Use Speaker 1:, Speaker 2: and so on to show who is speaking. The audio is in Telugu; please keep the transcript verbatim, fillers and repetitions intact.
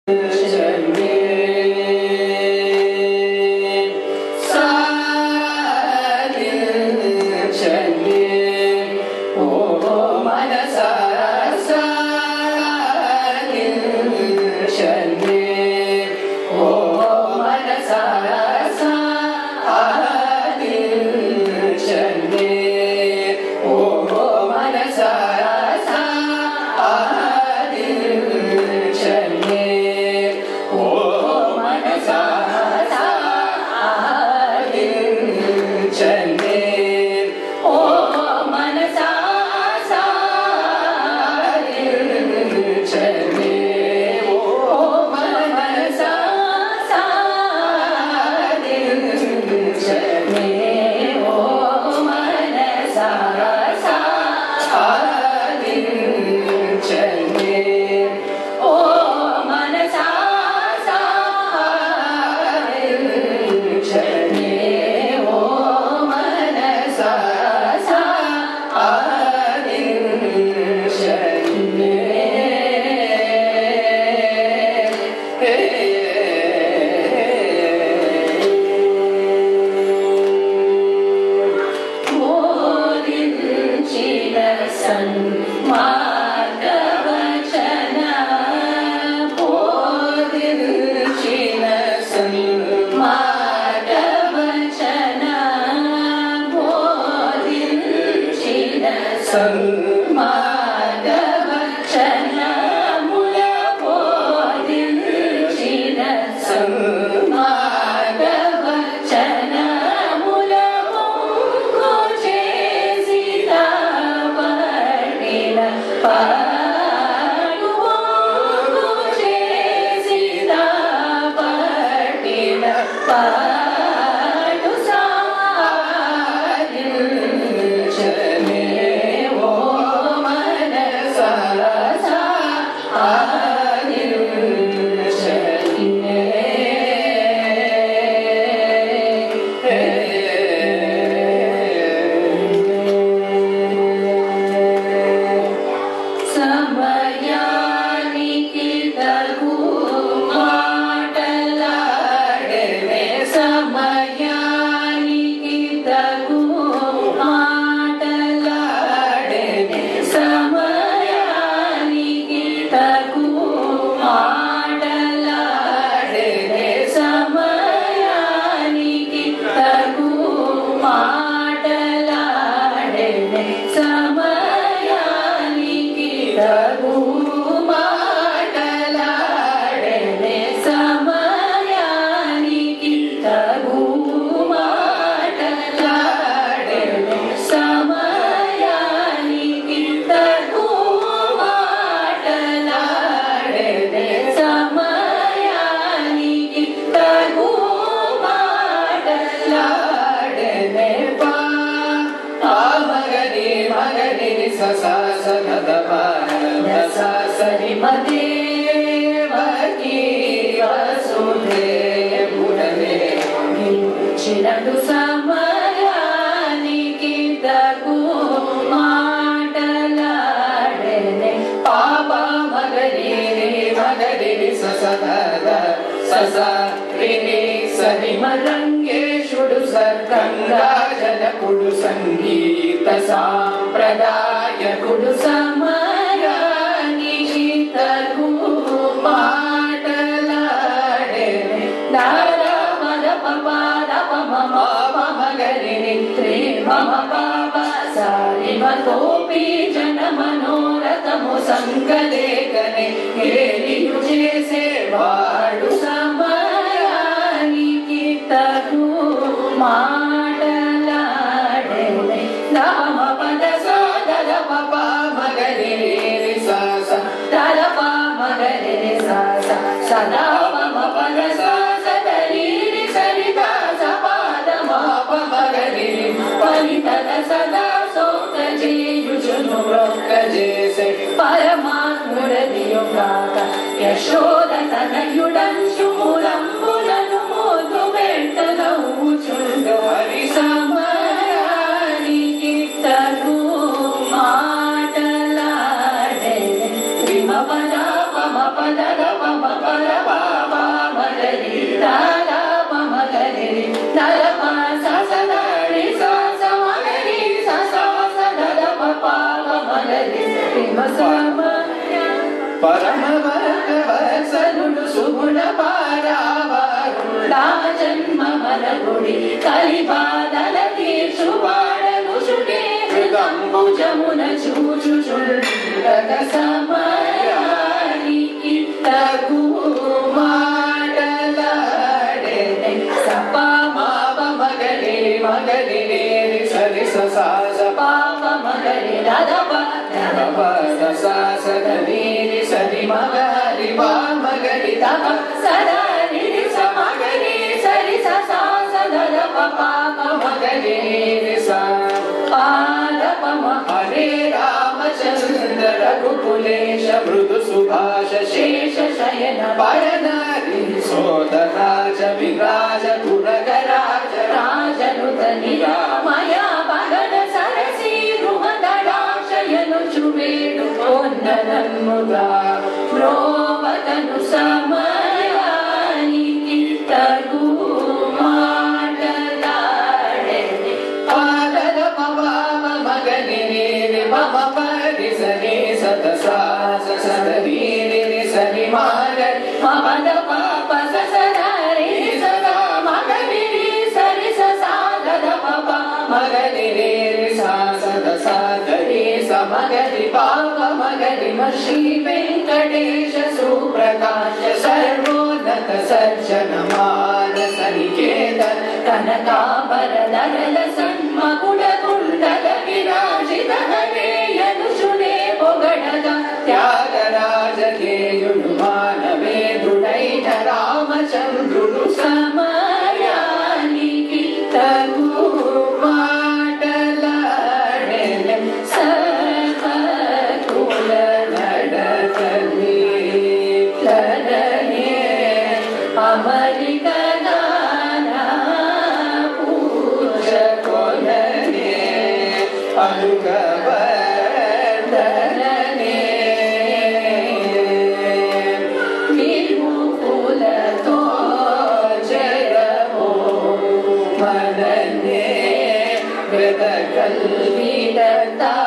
Speaker 1: Papa, సుగుణ పారావరుడా జన్మ మలగుడి కలిబాధల తీర్చువాడను శుడే మృదంబుజమున చూచుచుండగ సమయానికి తగు మాటలాడే సపా మావ మగరే మగరే సరి ససాస పాప మగరే రదప రదప ససాస ధనీరి సరి మగరి వా మగరి తప సదారి సమగరి సరి ససాస ధదప పాప మగరే సా పాదపమ హరే రామచంద్ర రఘుకులేశ మృదు సుభాష శేష శయన పరనారి సోదరాజ విరాజ గుణగరాజ రాజనుత నిరామయ పగడ సరసి గృహదడాశయను చువేడు పొన్ననన్ముగా ప్రోవతను సమయానికి తగు మాటలాడే పాదల పవామ మగనిని మమ పరి సరి సత సాస సదీరి సరి మాగ మమద పాప ససరి సదా మగనిని సరి ససాదద పప మగనిని సాసద సాదరి సమగరి పాప మగరి శ్రీ వెంకటేశ సుప్రకాశ సర్వోన్నత సజ్జన మానస నికేతన కనకాభరధరల సన్మకుడ కుండల విరాజిత హరేయను శునే పొగడగా త్యాగరాజ కేయుడు మానవేదుడైన రామచంద్రుడు సమయానికి తగు మాటలాడే సర్వకుల నడకని తననే అమరిక నానా పూజ కొననే అనుగవర్ధననే విముకులతో జయమో మననే వెదకల్విడతా